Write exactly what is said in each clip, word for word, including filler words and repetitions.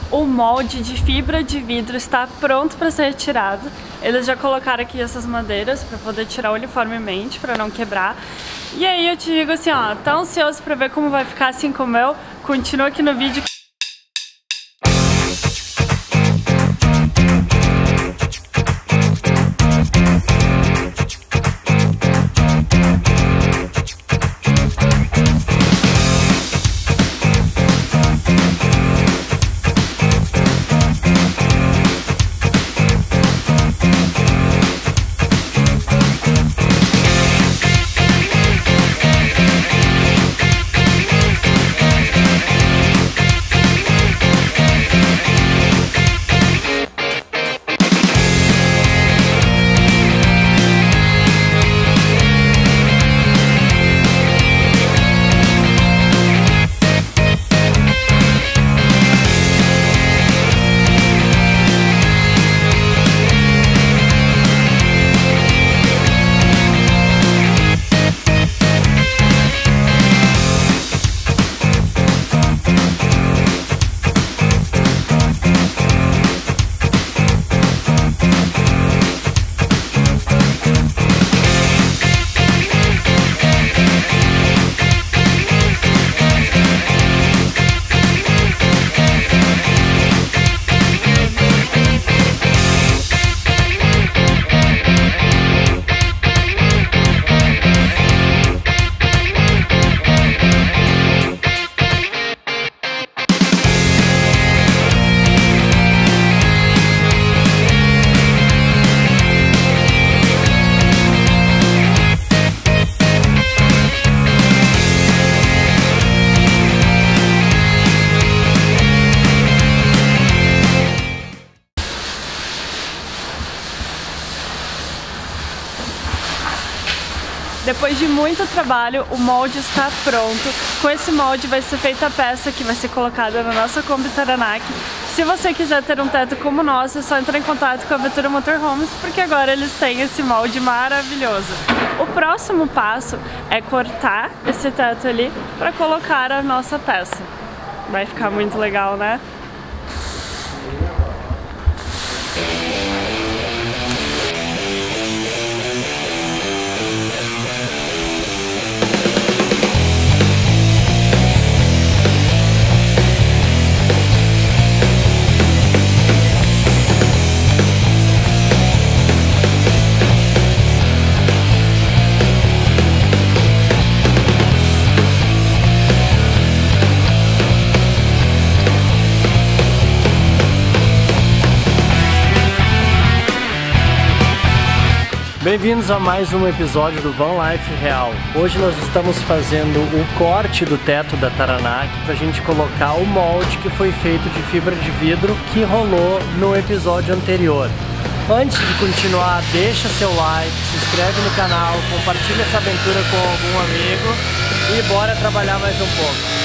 O molde de fibra de vidro está pronto para ser retirado. Eles já colocaram aqui essas madeiras para poder tirar uniformemente, para não quebrar. E aí eu te digo assim, ó, tá ansioso para ver como vai ficar assim como eu? Continua aqui no vídeo. Depois de muito trabalho, o molde está pronto. Com esse molde vai ser feita a peça que vai ser colocada na nossa Kombi Taranaki. Se você quiser ter um teto como o nosso, é só entrar em contato com a Aventura Motorhomes, porque agora eles têm esse molde maravilhoso. O próximo passo é cortar esse teto ali para colocar a nossa peça. Vai ficar muito legal, né? Bem-vindos a mais um episódio do Van Life Real. Hoje nós estamos fazendo o corte do teto da Taranaki para a gente colocar o molde que foi feito de fibra de vidro que rolou no episódio anterior. Antes de continuar, deixa seu like, se inscreve no canal, compartilha essa aventura com algum amigo e bora trabalhar mais um pouco.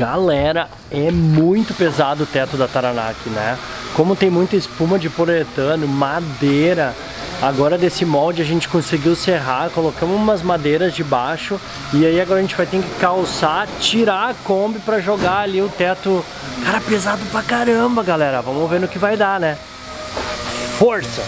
Galera, é muito pesado o teto da Taranak, né? Como tem muita espuma de poliuretano, madeira, agora desse molde a gente conseguiu serrar, colocamos umas madeiras de baixo e aí agora a gente vai ter que calçar, tirar a Kombi pra jogar ali o teto. Cara, pesado pra caramba, galera. Vamos ver no que vai dar, né? Força!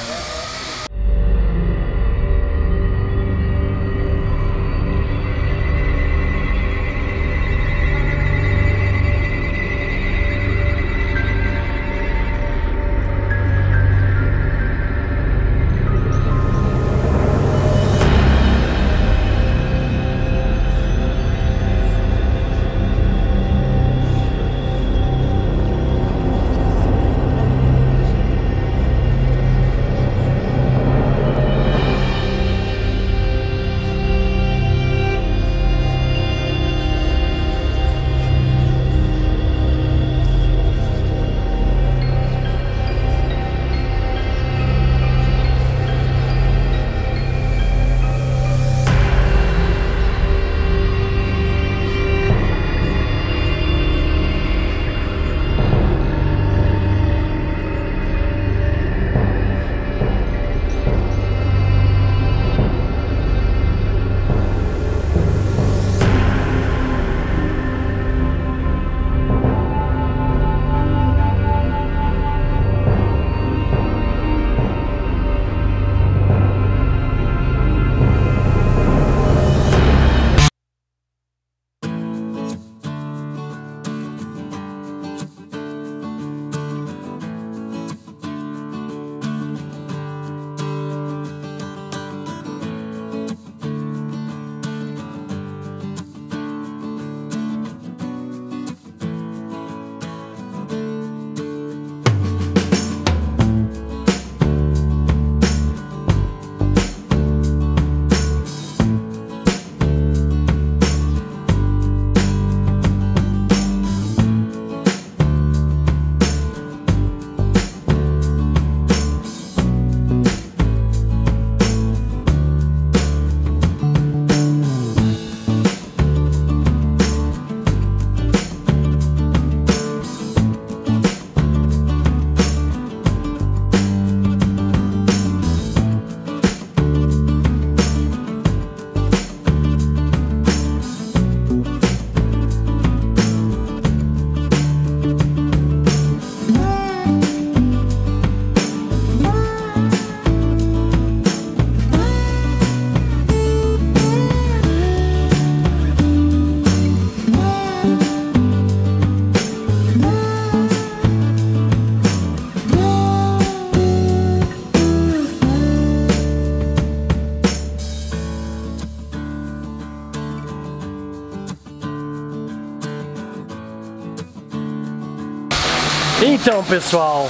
Então, pessoal,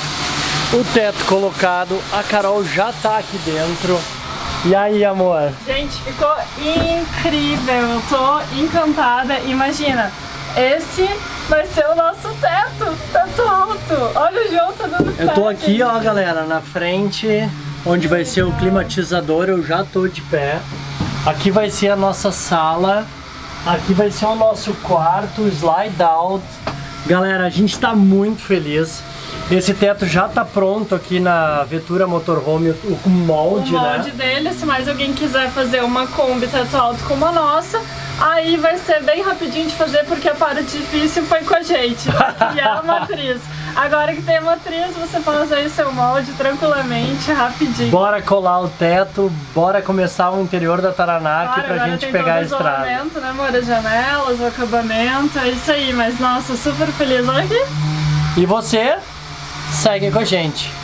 o teto colocado, a Carol já tá aqui dentro. E aí, amor? Gente, ficou incrível, eu tô encantada. Imagina, esse vai ser o nosso teto, tá tão alto. Olha o João, tá dando pé. Eu tô aqui, ó, galera, na frente, onde vai ser o climatizador, eu já tô de pé. Aqui vai ser a nossa sala, aqui vai ser o nosso quarto, slide out. Galera, a gente tá muito feliz. Esse teto já tá pronto aqui na Vettura Motorhome, o molde, né? O molde, né, dele, se mais alguém quiser fazer uma Kombi teto alto como a nossa, aí vai ser bem rapidinho de fazer, porque a parte difícil foi com a gente, que é a matriz. Agora que tem a matriz, você faz aí seu molde tranquilamente, rapidinho. Bora colar o teto, bora começar o interior da Taranak, claro, pra gente pegar a estrada. Né, amor? As janelas, o acabamento, é isso aí. Mas nossa, super feliz. Olha aqui. E você, segue com a gente.